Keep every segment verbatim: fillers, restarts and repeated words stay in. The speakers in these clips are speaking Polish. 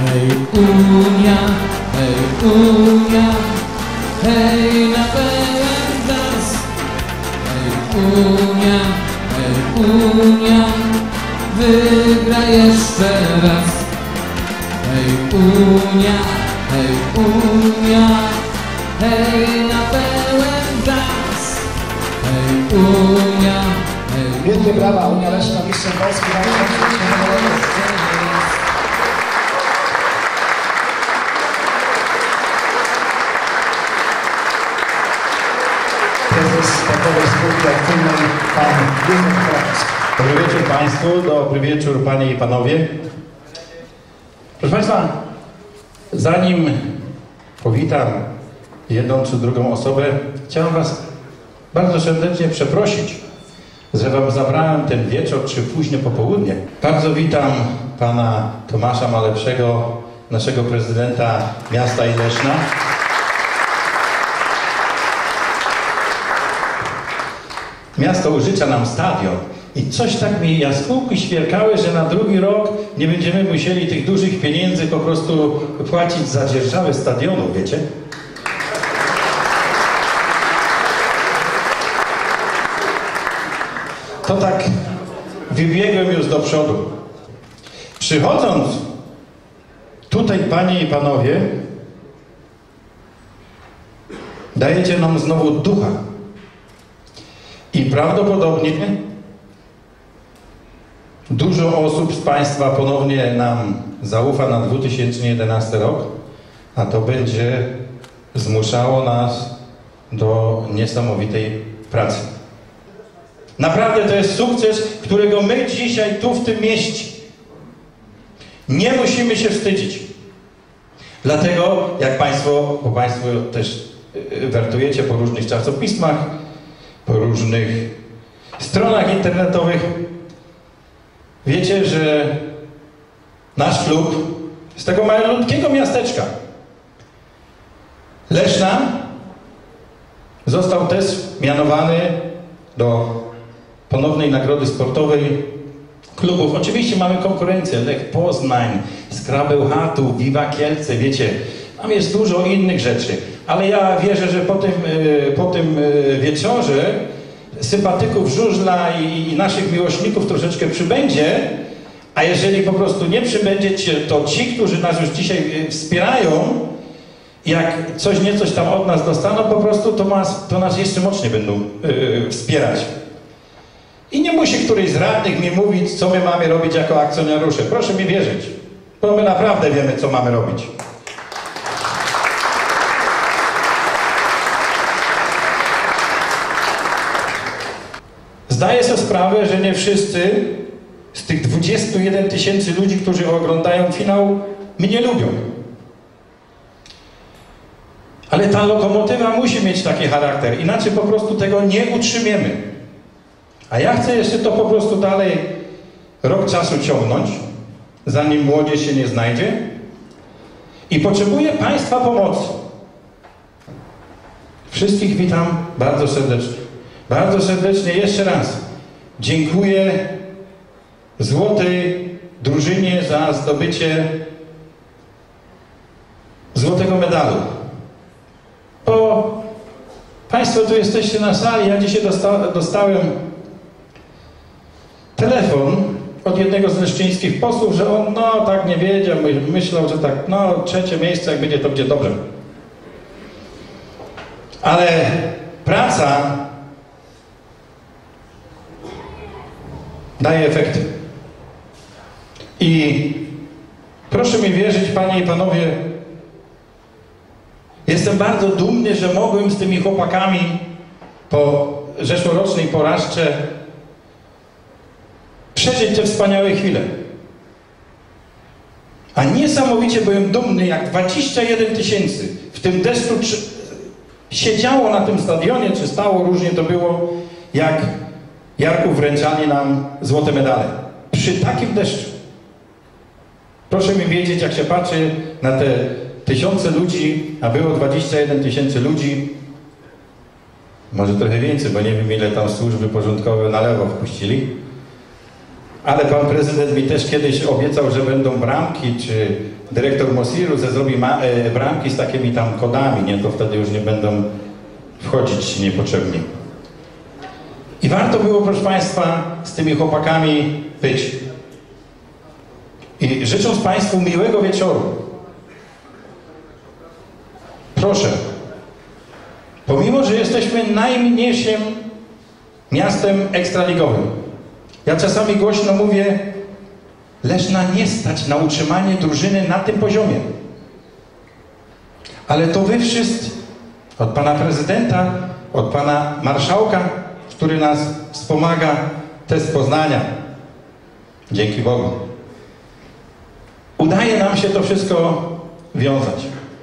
Hej Unia, hej Unia, hej na pełen gaz. Hej Unia, hej Unia, wygra jeszcze raz. Hej Unia, hej Unia, hej na pełen gaz. Hej Unia, hej. Wielkie brawa, Unia Leszna, mistrzem Polski. Prezes Sportowej Spółki Aktywnej, pan Józef Krawczyk. Dobry wieczór Państwu, dobry wieczór Panie i Panowie. Proszę Państwa, zanim powitam jedną czy drugą osobę, chciałem Was bardzo serdecznie przeprosić, że Wam zabrałem ten wieczór czy późne popołudnie. Bardzo witam Pana Tomasza Malewszego, naszego prezydenta miasta i Leszna. Miasto użycza nam stadion i coś tak mi jaskółki świerkały, że na drugi rok nie będziemy musieli tych dużych pieniędzy po prostu płacić za dzierżawę stadionu, wiecie? To tak wybiegłem już do przodu. Przychodząc tutaj, Panie i Panowie, dajecie nam znowu ducha. I prawdopodobnie dużo osób z Państwa ponownie nam zaufa na dwa tysiące jedenasty rok, a to będzie zmuszało nas do niesamowitej pracy. Naprawdę to jest sukces, którego my dzisiaj tu w tym mieście nie musimy się wstydzić. Dlatego, jak Państwo, bo Państwo też wertujecie po różnych czasopismach, po różnych stronach internetowych, wiecie, że nasz klub z tego malutkiego miasteczka Leszna został też mianowany do ponownej nagrody sportowej klubów. Oczywiście mamy konkurencję, Lech Poznań, Skrabel Chatów, Viva Kielce, wiecie, tam jest dużo innych rzeczy, ale ja wierzę, że po tym, po tym wieczorze sympatyków żużla i, i naszych miłośników troszeczkę przybędzie, a jeżeli po prostu nie przybędziecie, to ci, którzy nas już dzisiaj wspierają, jak coś nie coś tam od nas dostaną, po prostu to nas, to nas jeszcze mocniej będą yy, wspierać. I nie musi któryś z radnych mi mówić, co my mamy robić jako akcjonariusze. Proszę mi wierzyć, bo my naprawdę wiemy, co mamy robić. Zdaję sobie sprawę, że nie wszyscy z tych dwudziestu jeden tysięcy ludzi, którzy oglądają finał, mnie lubią. Ale ta lokomotywa musi mieć taki charakter, inaczej po prostu tego nie utrzymiemy. A ja chcę jeszcze to po prostu dalej rok czasu ciągnąć, zanim młodzież się nie znajdzie. I potrzebuję Państwa pomocy. Wszystkich witam bardzo serdecznie. Bardzo serdecznie jeszcze raz dziękuję złotej drużynie za zdobycie złotego medalu. Bo Państwo tu jesteście na sali, ja dzisiaj dosta dostałem telefon od jednego z leszczyńskich posłów, że on no tak nie wiedział, myślał, że tak no trzecie miejsce, jak będzie, to będzie dobrze. Ale praca daje efekty. I proszę mi wierzyć, Panie i Panowie, jestem bardzo dumny, że mogłem z tymi chłopakami po zeszłorocznej porażce przeżyć te wspaniałe chwile. A niesamowicie byłem dumny, jak dwadzieścia jeden tysięcy w tym deszczu siedziało na tym stadionie, czy stało, różnie to było, jak Jarku wręczali nam złote medale. Przy takim deszczu. Proszę mi wiedzieć, jak się patrzy na te tysiące ludzi, a było dwadzieścia jeden tysięcy ludzi, może trochę więcej, bo nie wiem, ile tam służby porządkowe na lewo wpuścili. ale pan prezydent mi też kiedyś obiecał, że będą bramki, czy dyrektor Mosiru ze zrobi ma, e, bramki z takimi tam kodami, nie? To wtedy już nie będą wchodzić niepotrzebnie. I warto było, proszę państwa, z tymi chłopakami być. I życząc państwu miłego wieczoru, proszę, pomimo, że jesteśmy najmniejszym miastem ekstraligowym, ja czasami głośno mówię, Leszna nie stać na utrzymanie drużyny na tym poziomie. Ale to wy wszyscy, od pana prezydenta, od pana marszałka, który nas wspomaga, te z Poznania, dzięki Bogu, udaje nam się to wszystko wiązać.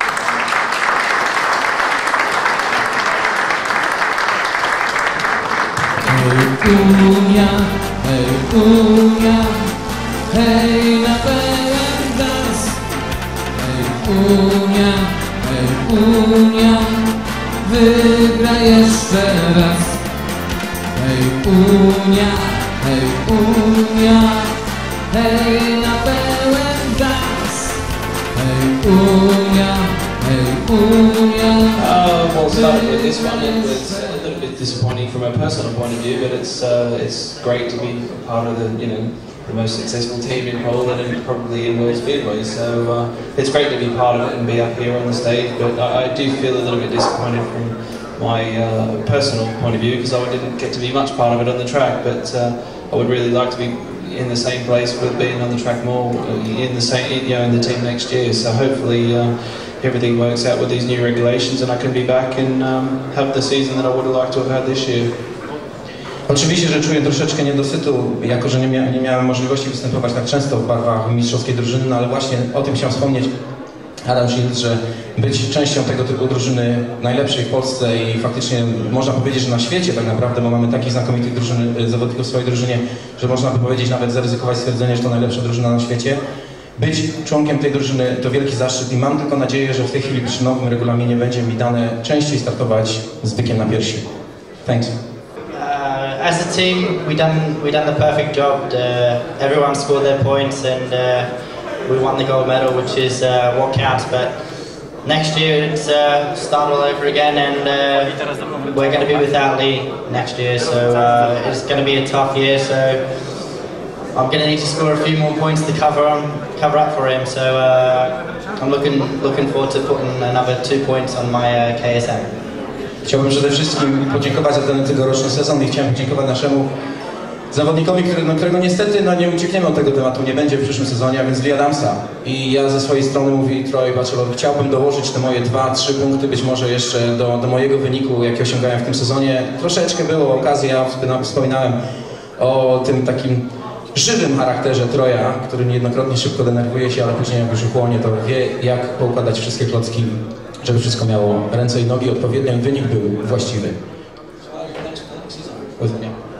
Hej Unia, hej Unia, hej na pełen gaz. Hej Unia, hej Unia, wygra jeszcze raz. Hej Unia, hej Unia, hej na pełen gaz. Hej Unia, hej Unia. Uh, well, starting with this one, it was a little bit disappointing from a personal point of view, but it's uh, it's great to be part of the, you know, the most successful team in Poland and probably in World Speedway. So uh, it's great to be part of it and be up here on the stage. But I, I do feel a little bit disappointed from my uh, personal point of view because I didn't get to be much part of it on the track. But uh, I would really like to be in the same place with being on the track more in the same, you know, in the team next year. So hopefully. Uh, Everything works out with these new regulations and I can be back and um, have the season that I would have liked to have had this year. Oczywiście, że czuję troszeczkę niedosytu, jako że nie, mia nie miałem możliwości występować tak często w barwach mistrzowskiej drużyny, no ale właśnie o tym chciałem wspomnieć, Adam Shields, że być częścią tego typu drużyny najlepszej w Polsce i faktycznie można powiedzieć, że na świecie tak naprawdę, bo mamy takich znakomitych drużyny, zawodników w swojej drużynie, że można by powiedzieć, nawet zaryzykować stwierdzenie, że to najlepsza drużyna na świecie. Być członkiem tej drużyny to wielki zaszczyt i mam tylko nadzieję, że w tej chwili przy nowym regulaminie będzie mi dane częściej startować z bykiem na piersi. Thanks. Uh, as a team, we done we done the perfect job. Uh, everyone scored their points and uh, we won the gold medal, which is uh, what counts. But next year it's uh, start all over again, and uh, we're going to be without Lee next year, so uh, it's going to be a tough year. So I'm going to need to score a few more points to cover on, cover up for him. So uh, I'm looking looking forward to putting another two points on my uh, K S M. Chciałbym przede wszystkim podziękować za ten tegoroczny sezon i chciałem podziękować naszemu zawodnikowi, który, no, którego niestety no, nie uciekniemy od tego tematu, nie będzie w przyszłym sezonie, a więc Lee Adamsa. I ja ze swojej strony, mówi Troy Batchelor, chciałbym dołożyć te moje dwa, trzy punkty, być może jeszcze do, do mojego wyniku, jaki osiągałem w tym sezonie. Troszeczkę było okazji, ja wspominałem o tym takim żywym charakterze Troja, który niejednokrotnie szybko denerwuje się, ale później jak już uchłonie, to wie, jak poukładać wszystkie klocki, żeby wszystko miało ręce i nogi odpowiednio i wynik był właściwy. Um,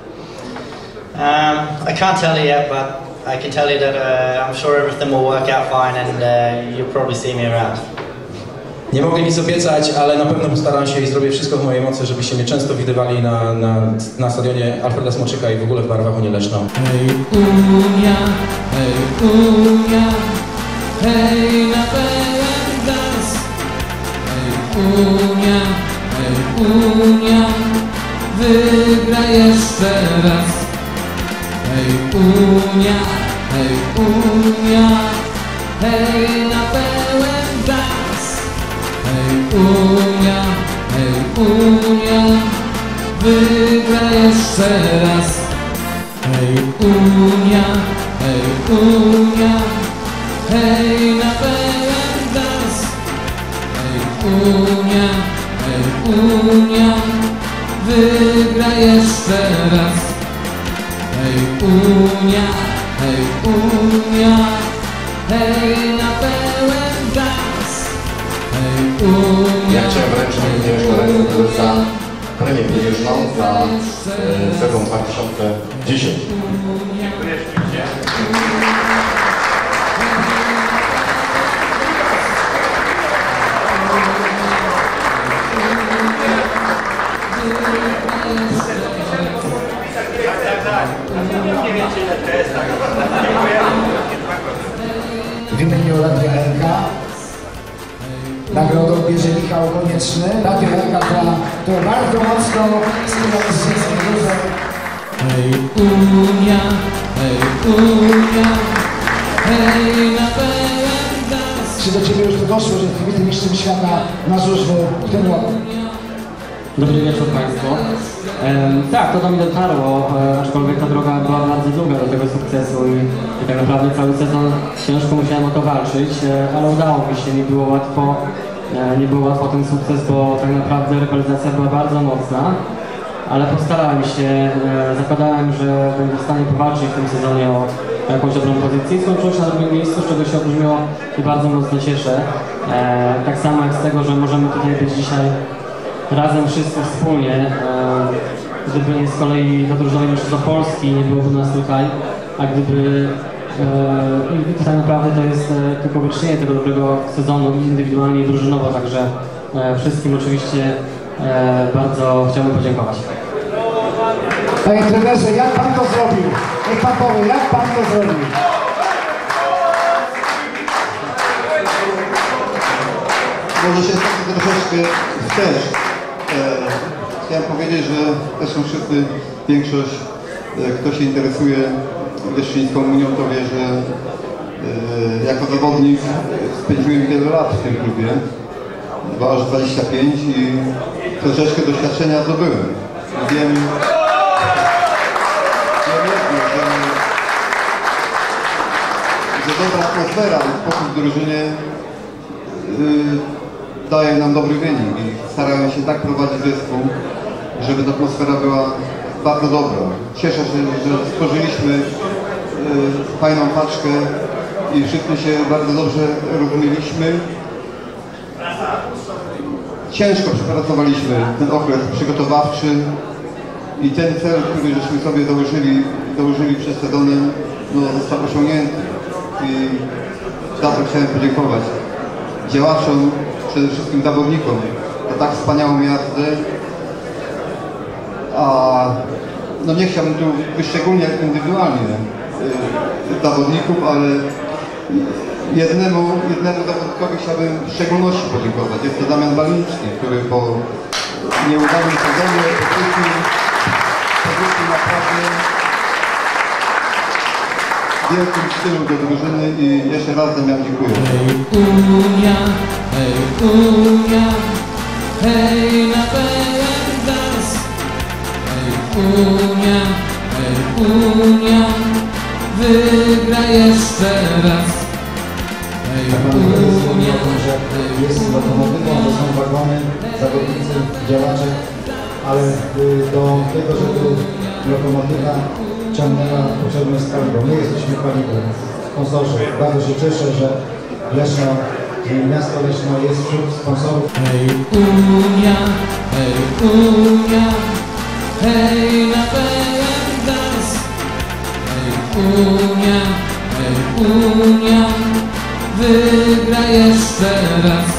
I can't tell you yet, but I can tell you that uh, I'm sure everything will work out fine and uh, you'll probably see me around. Nie mogę nic obiecać, ale na pewno postaram się i zrobię wszystko w mojej mocy, żebyście mnie często widywali na, na, na stadionie Alfreda Smoczyka i w ogóle w barwach Unii Leszno. Hej Unia, hej Unia, hej na pełen gaz. Hej Unia, hej Unia, wygra jeszcze raz. Hej Unia, hej Unia, hej na pełen gaz. Hej Unia, hej Unia, wygra jeszcze raz. Hej Unia, hej Unia, hej na pełen gaz. Hej Unia, hej Unia, wygra jeszcze raz. Hej Unia, hej Unia, hej na pełen gaz. Hej Unia. Ja chciałem wręczyć również do ręce prezesa premię pieniężną za e, sezon dwa tysiące dziesiąty. Dziękuję ślicznie. Nie wiecie, ile to jest, tak? nagrodą bierze Michał Konieczny. Ta piosenka, która, która bardzo mocno współpracuje z Dzieckiem Różem. Hej Unia, hej Unia, hej na pełen gaz. Czy do Ciebie już to doszło, że Ty wybitnym mistrzem świata na żużlu w tym roku? Dobry wieczór Państwu. Ehm, tak, to do mnie dotarło, e, aczkolwiek ta droga była bardzo długa do tego sukcesu i, i tak naprawdę cały sezon ciężko musiałem o to walczyć, e, ale udało mi się, nie było łatwo, e, nie było łatwo ten sukces, bo tak naprawdę rywalizacja była bardzo mocna, ale postarałem się, e, zakładałem, że będę w stanie powalczyć w tym sezonie o jakąś dobrą pozycję i skończyło się na drugim miejscu, z czego się olbrzymiło i bardzo mocno cieszę. E, tak samo jak z tego, że możemy tutaj być dzisiaj razem wszyscy wspólnie, e, gdyby nie z kolei zadróżone mistrzostwa Polski, nie byłoby nas tutaj, a gdyby e, i tak naprawdę to jest e, tylko wyczynienie tego dobrego sezonu indywidualnie i drużynowo, także e, wszystkim oczywiście e, bardzo chciałbym podziękować. Panie trenerze, jak Pan to zrobił? Niech Pan powie, jak Pan to zrobił? Może się tak troszeczkę wstecz. Chciałem powiedzieć, że zresztą wszyscy, większość, kto się interesuje Leszczyńską Unią, to wie, że e, jako zawodnik spędziłem wiele lat w tym klubie, chyba aż dwadzieścia pięć i troszeczkę doświadczenia zdobyłem. Wiem, wiem jedno, że, że dobra atmosfera i spokój w drużynie y, daje nam dobry wynik i starałem się tak prowadzić zespół, żeby ta atmosfera była bardzo dobra. Cieszę się, że stworzyliśmy y, fajną paczkę i wszyscy się bardzo dobrze rozumieliśmy. Ciężko przepracowaliśmy ten okres przygotowawczy i ten cel, który żeśmy sobie założyli, założyli przed sezonem, no, został osiągnięty. I za to chciałem podziękować działaczom, przede wszystkim zawodnikom za tak wspaniałą jazdę. A no nie chciałbym tu wyszczególniać indywidualnie y, zawodników, ale jednemu, jednemu zawodnikowi chciałbym w szczególności podziękować. Jest to Damian Baliński, który po nieudanym sezonie powrócił, powrócił naprawdę w wielkim stylu do drużyny i jeszcze raz Damian dziękuję. Hej Unia, hej Unia, hej na pełen gaz. Hej Unia, hej Unia, wygra jeszcze raz. Hej Unia, hej Jest lokomotywą, to są wagony, zawodnicy, działacze, ale do tego, żeby lokomotywa ciągnęła, potrzebne jest paliwo. My jesteśmy paliwem, sponsorzy. Bardzo się cieszę, że Leszno, miasto Leszno jest wśród sponsorów. Hej Unia, hej Unia, hej na pełen gaz. Hej Unia, hej Unia, wygra jeszcze raz.